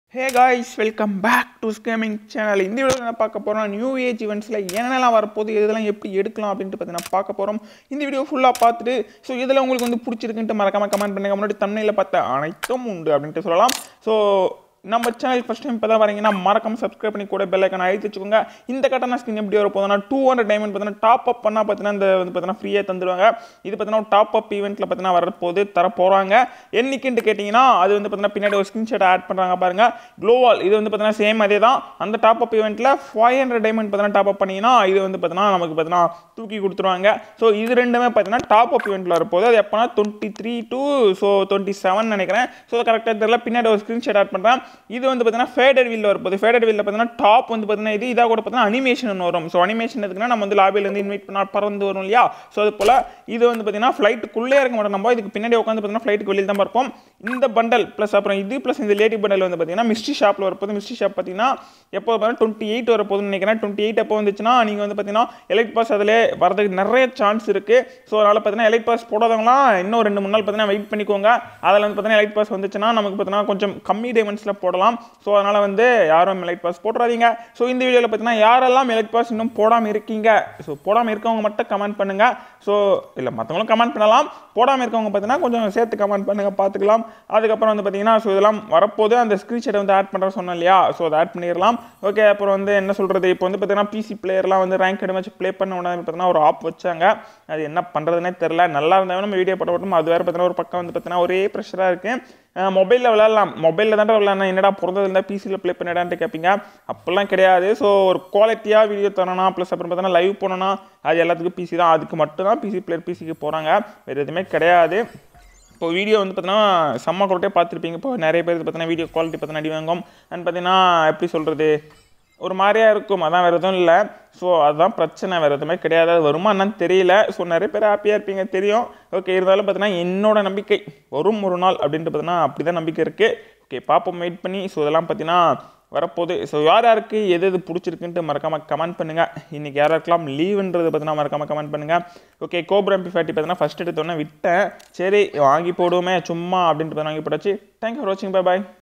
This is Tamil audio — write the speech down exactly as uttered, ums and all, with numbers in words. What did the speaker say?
Hey guys, welcome back to Scamming channel. இந்த வீடியோல நான் பார்க்க போறோம் நியூ ஏஜ் ஈவென்ட்ஸ்ல என்னென்னலாம் வரப்போகுது இதெல்லாம் எப்படி எடுக்கலாம் அப்படினு பத்தி நான் பார்க்க போறோம். இந்த வீடியோ ஃபுல்லா பார்த்துட்டு சோ இதெல்லாம் உங்களுக்கு வந்து பிடிச்சிருக்குன்னு மறக்காம கமெண்ட் பண்ணுங்க. முன்னாடி thumbnail-ல பார்த்த அனைத்தும் உண்டு அப்படினு சொல்லலாம். சோ நம்ம சேனல் ஃபர்ஸ்ட் டைம் இப்பதான் வரீங்கன்னா மறக்காம சப்ஸ்கிரைப் பண்ணி கூட பெல் ஐகானை அழுத்தி வச்சுக்கோங்க. இந்த கட்டண ஸ்கின் எப்படி வர போகுதுன்னா two hundred டைமண்ட் பார்த்தீங்கன்னா டாப் அப் பண்ணா பார்த்தீங்கன்னா இந்த வந்து பார்த்தீங்கன்னா ஃப்ரீயா தந்துருவாங்க. இது பார்த்தீங்கன்னா டாப் அப் ஈவென்ட்ல பார்த்தீங்கன்னா வர போகுது தர போறாங்க. என்னைக்குன்னு கேட்டிங்கன்னா அது வந்து பார்த்தீங்கன்னா பின்னாடி ஒரு ஸ்கிரீன்ஷாட் ஆட் பண்றாங்க பாருங்க. Glowall இது வந்து பார்த்தீங்கன்னா சேம் அதே தான். அந்த டாப் அப் ஈவென்ட்ல five hundred டைமண்ட் பார்த்தீங்கன்னா டாப் அப் பண்ணீங்கன்னா இது வந்து பார்த்தீங்கன்னா நமக்கு பார்த்தீங்கன்னா தூக்கி கொடுத்துருவாங்க. ஸோ இது ரெண்டுமே பார்த்தீங்கன்னா டாப் அப் ஈவென்ட்ல வர போகுது. அது எப்போனா twenty-three to ஸோ twenty-seven நினைக்கிறேன். ஸோ கரெக்டாக தெரியல. பின்னாடி ஒரு ஸ்கிரீன்ஷாட் ஆட் பண்றேன். இது வந்து பார்த்தீங்கன்னா ஃபேடட் வீல் வரப்போகுது. ஃபேடட் வீல்ல பார்த்தீங்கன்னா டாப் வந்து பார்த்தீங்கன்னா இது இதாக கூட பார்த்தீங்கன்னா அனிமேஷன் வரும். ஸோ அனிமேஷன் எதுக்குன்னா நம்ம வந்து லாபியிலேருந்து இன்வைட் பண்ணால் பறந்து வரும் இல்லையா. ஸோ அது போல் இது வந்து பார்த்தீங்கன்னா ஃப்ளைட்டுக்குள்ளே இருக்க மாட்டோம். நம்ம இதுக்கு பின்னாடி உட்காந்து பார்த்தீங்கன்னா ஃப்ளைட்டுக்கு வெளியில் தான் பார்ப்போம். இந்த பண்டல் ப்ளஸ் அப்புறம் இது ப்ளஸ் இந்த லேடி பண்டல் வந்து பார்த்தீங்கன்னா மிஸ்ட்ரி ஷாப்பில் வரப்போது. மிஸ்ட்ரி ஷாப் பார்த்தீங்கன்னா எப்போ பார்த்தீங்கன்னா டுவெண்ட்டி எயிட் வரப்போகுதுன்னு நினைக்கிறேன். டுவெண்ட்டி எயிட் எப்போ வந்துச்சுன்னா நீங்கள் வந்து பார்த்தீங்கன்னா எலைட் பாஸ் அதில் வரதுக்கு நிறைய சான்ஸ் இருக்குது. ஸோ அதனால் பார்த்தீங்கன்னா எலைட் பாஸ் போடாதவங்களாம் இன்னும் ரெண்டு மூணு நாள் பார்த்தீங்கன்னா வெயிட் பண்ணிக்கோங்க. அதில் வந்து பார்த்தீங்கன்னா எலைட் பாஸ் வந்துச்சுன்னா நமக்கு பார்த்தீங்கன்னா கொஞ்சம் கம்மி டைமண்ட்ஸில் போடலாம். ஸோ அதனால் வந்து யாரும் எலைட் பாஸ் போட்டுறாதீங்க. ஸோ இந்த வீடியோவில் பார்த்தீங்கன்னா யாரெல்லாம் எலைட் பாஸ் இன்னும் போடாமல் இருக்கீங்க, ஸோ போடாமல் இருக்கவங்க மட்டும் கமெண்ட் பண்ணுங்க. ஸோ இல்லை மற்றவங்களும் கமெண்ட் பண்ணலாம். போடாமல் இருக்கவங்க பார்த்தீங்கன்னா கொஞ்சம் சேர்த்து கமெண்ட் பண்ணுங்க, பார்த்துக்கலாம். அதுக்கப்புறம் வந்து பார்த்தீங்கன்னா ஸோ இதெல்லாம் வரப்போது அந்த ஸ்க்ரீன்ஷாட்டை வந்து ஆட் பண்ணுற சொன்னேன் இல்லையா. ஸோ அதை ஆட் பண்ணிடலாம். ஓகே, அப்புறம் வந்து என்ன சொல்கிறது, இப்போ வந்து பார்த்தீங்கன்னா பிசி பிளேயர்லாம் வந்து ரேங்க் வச்சு ப்ளே பண்ண உடனே பார்த்தீங்கன்னா ஒரு ஆப் வச்சாங்க. அது என்ன பண்ணுறதுனே தெரில. நல்லா இருந்தாலும் நம்ம வீடியோ போட்ட மட்டும் அது வேறு பார்த்தீங்கன்னா ஒரு பக்கம் வந்து பார்த்தீங்கன்னா ஒரே ப்ரெஷராக இருக்குது. மொபைலில் விளையாடலாம். மொபைலில் தான் விளையாடலாம். என்னடா பிறந்தது இருந்தால் பிசியில் ப்ளே பண்ணிடான்ட்டு கேட்பீங்க. அப்போல்லாம் கிடையாது. ஸோ ஒரு குவாலிட்டியாக வீடியோ தரணும். ப்ளஸ் அப்புறம் பார்த்தீங்கன்னா லைவ் போனோன்னா அது எல்லாத்துக்கும் பிசி தான். அதுக்கு மட்டும் தான் பிசி பிளேயர் பிசிக்கு போகிறாங்க. வேறு எதுவுமே கிடையாது. இப்போ வீடியோ வந்து பார்த்தீங்கன்னா செம்ம குவாலிட்டியாக பார்த்துருப்பீங்க. இப்போ நிறைய பேர் பார்த்தீங்கன்னா வீடியோ குவாலிட்டி பார்த்தீங்கன்னா அடி வாங்கும். அண்ட் பார்த்தீங்கன்னா எப்படி சொல்கிறது, ஒரு மாதிரியாக இருக்கும். அதான் வேறு எதுவும் இல்லை. ஸோ அதுதான் பிரச்சனை, வேறு எதுவுமே கிடையாது. அது வருமா என்னன்னு தெரியல. ஸோ நிறைய பேர் ஹாப்பியாக இருப்பீங்க தெரியும். ஓகே, இருந்தாலும் பார்த்தீங்கன்னா என்னோட நம்பிக்கை வரும் ஒரு நாள் அப்படின்ட்டு பார்த்தீங்கன்னா அப்படி தான் நம்பிக்கை இருக்குது. ஓகே, பார்ப்போம், வெயிட் பண்ணி. ஸோ இதெல்லாம் பார்த்தீங்கன்னா வரப்போகுது. ஸோ யார் யாருக்கு எது எது பிடிச்சிருக்குன்ட்டு மறக்காமல் கமெண்ட் பண்ணுங்கள். இன்றைக்கி யாருக்கெல்லாம் லீவுன்றது பார்த்தீங்கன்னா மறக்காமல் கமெண்ட் பண்ணுங்கள். ஓகே, கோப்ரா எம்பி ஃபார்ட்டி பார்த்தீங்கன்னா ஃபஸ்ட் எடுத்தோன்னே விட்டேன். சரி வாங்கி போடுவோமே சும்மா அப்படின்ட்டு வாங்கி போட்டாச்சு. தேங்க்யூ ஃபார் வாட்சிங். பை பாய்.